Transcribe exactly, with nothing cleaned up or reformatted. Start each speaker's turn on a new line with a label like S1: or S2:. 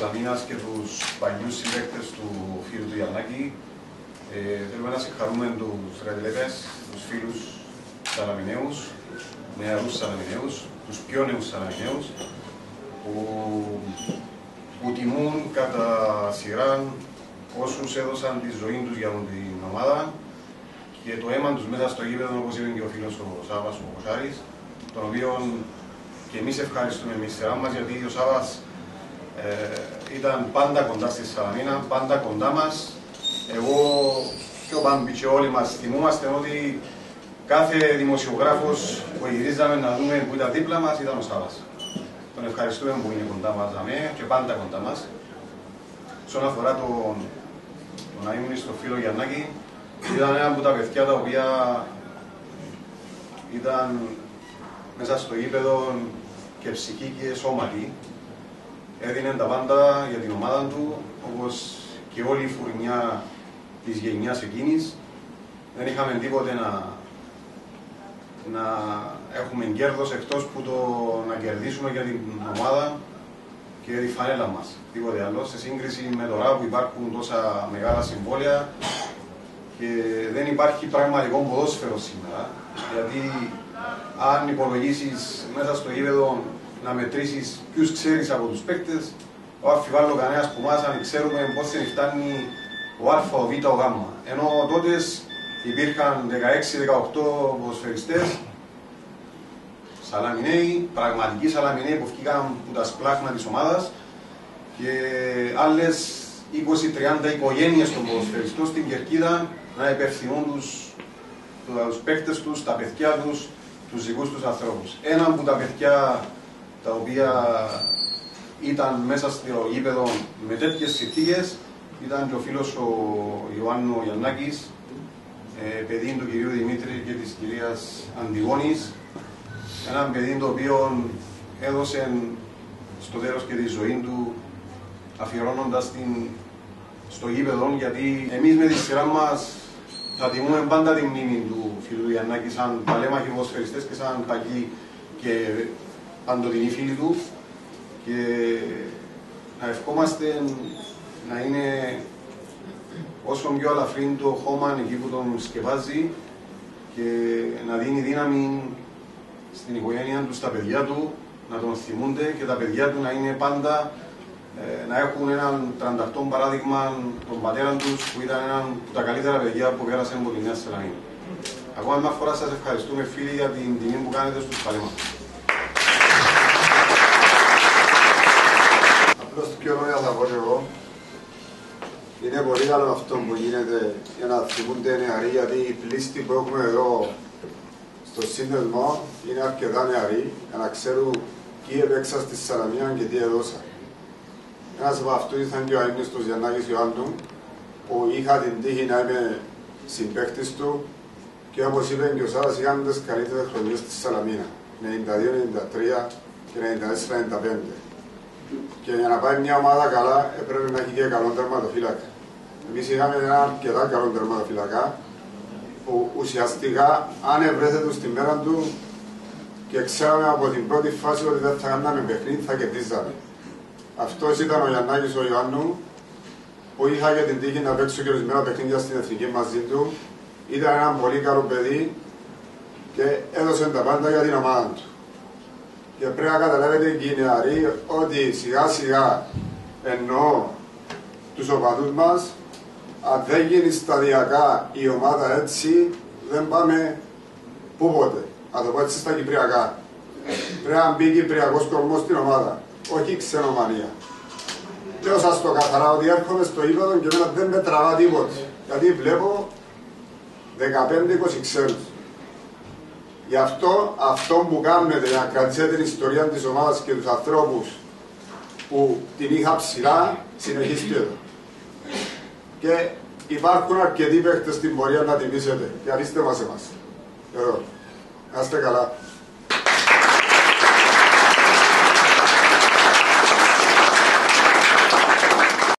S1: Σαλαμίνας και τους παλιούς συμπαίκτες του φίλου του Γιαννάκη. Ε, θέλουμε να συγχαρούμε τους ρετλέτες, τους φίλους Σαλαμιναίους, νεαρούς Σαλαμιναίους, τους πιο νέους Σαλαμιναίους, που, που τιμούν κατά σειρά όσους έδωσαν τη ζωή τους για την ομάδα και το αίμα τους μέσα στο γήπεδο, όπως είπε και ο φίλος ο Σάββας ο Κοσάρης, τον οποίο και εμείς ευχαριστούμε με τη σειρά μας, γιατί ο Σάββας ε, ήταν πάντα κοντά στη Σαλαμίνα, πάντα κοντά μας. Εγώ και ο Μπάμπη και όλοι μας θυμούμαστε ότι κάθε δημοσιογράφος που γυρίζαμε να δούμε που ήταν δίπλα μας ήταν ο Σάββας. Τον ευχαριστούμε που είναι κοντά μας και πάντα κοντά μας. Όσον αφορά τον, τον αείμνη στο φίλο Γιαννάκη, ήταν ένα από τα παιδιά τα οποία ήταν μέσα στο γήπεδο και ψυχή και σώματι. Έδινε τα πάντα για την ομάδα του, όπως και όλη η φουρνιά της γενιάς εκείνης. Δεν είχαμε τίποτε να, να έχουμε κέρδος εκτός που το να κερδίσουμε για την ομάδα και τη φανέλα μας. Τίποτε άλλο, σε σύγκριση με τώρα που υπάρχουν τόσα μεγάλα συμβόλαια και δεν υπάρχει πραγματικό ποδόσφαιρο σήμερα. Γιατί αν υπολογίσεις μέσα στο γήπεδο να μετρήσεις ποιους ξέρεις από τους παίκτες, ο αμφιβάλλω κανένας που μας αν ξέρουμε πώς δεν φτάνει ο Α, ο Β, ο Γ. Ενώ τότε υπήρχαν δεκαέξι δεκαοκτώ ποδοσφαιριστές, Σαλαμιναίοι, πραγματικοί Σαλαμιναίοι που βγήκαν από τα σπλάχνα της ομάδας και άλλες είκοσι τριάντα οικογένειες των ποδοσφαιριστών στην Κερκίδα να υπευθυνούν τους, τους παίκτες τους, τα παιδιά τους, τους δικούς τους ανθρώπους. Ένα από τα παιδιά τα οποία ήταν μέσα στο γήπεδο με τέτοιες συνθήκες ήταν και ο φίλος ο Ιωάννου Γιαννάκης, ε, παιδί του κυρίου Δημήτρη και της κυρίας Αντιγόνης. Ένα παιδί το οποίο έδωσε στο τέλος και τη ζωή του αφιερώνοντας την στο γήπεδο, γιατί εμείς με τη σειρά μας θα τιμούμε πάντα τη μνήμη του φίλου Γιαννάκη σαν παλέμαχοι ποδοσφαιριστές και σαν παγιοί και παντοτινοί φίλοι του και να ευχόμαστε να είναι όσο πιο αλαφρύν το χώμα εκεί που τον σκεπάζει και να δίνει δύναμη στην οικογένεια του, στα παιδιά του, να τον θυμούνται και τα παιδιά του να είναι πάντα ε, να έχουν έναν τρανταχτό παράδειγμα των πατέρων τους που ήταν ένα από τα καλύτερα παιδιά που πέρασαν από τη Νέα Σαλαμίνα. Ακόμα μια φορά σας ευχαριστούμε φίλοι για την τιμή που κάνετε στους παλέμαχους.
S2: Απλώς πιο λόγια θα πω και εγώ. Είναι πολύ καλό αυτό που γίνεται για να θυμούνται νεαροί, γιατί η πλήστη που έχουμε εδώ στο σύνδεσμο είναι αρκετά νεαροί για να ξέρουν τι έπαιξα στη Σαλαμίνα και τι έδωσα. Ένας από αυτούς ήταν και ο αείμνηστος Γιαννάκης Ιωάννου, που είχα την τύχη να είμαι συμπαίκτης του και όπως είπε και ο Σάββας, είχαμε τις καλύτερες χρονιές στη Σαλαμίνα, ενενήντα δύο ενενήντα τρία και ενενήντα τέσσερα ενενήντα πέντε. Και για να πάει μια ομάδα καλά έπρεπε να έχει και καλό τερματοφύλακα. Εμείς είχαμε ένα αρκετά καλό τερματοφύλακα, που ουσιαστικά αν ευρέθετο στη μέρα του και ξέραμε από την πρώτη φάση ότι δεν θα κάναμε παιχνίδι, θα κερδίζαμε. Αυτός ήταν ο Γιαννάκης ο Ιωάννου, που είχα και την τύχη να παίξω και ορισμένα παιχνίδια στην εθνική μαζί του. Ήταν ένα πολύ καλό παιδί και έδωσε τα πάντα για την ομάδα του. Και πρέπει να καταλάβετε και οι νεαροί ότι σιγά σιγά εννοώ τους οπαδούς μας, αν δεν γίνει σταδιακά η ομάδα έτσι, δεν πάμε πούποτε. Να το πω έτσι στα κυπριακά. Πρέπει να μπει κυπριακός κορμός στην ομάδα, όχι ξενομανία. Λέω σας το καθαρά ότι έρχομαι στο γήπεδο και εμένα δεν με τραβά τίποτε. Γιατί βλέπω δεκαπέντε είκοσι ξένους. Γι' αυτό, αυτό που κάνετε για να κρατήσετε την ιστορία της ομάδας και τους ανθρώπους που την είχα ψηλά, συνεχίστε εδώ. Και υπάρχουν αρκετοί παίχτες στην πορεία να τιμήσετε. Και αφήστε μας εμάς. Εδώ. Να είστε καλά.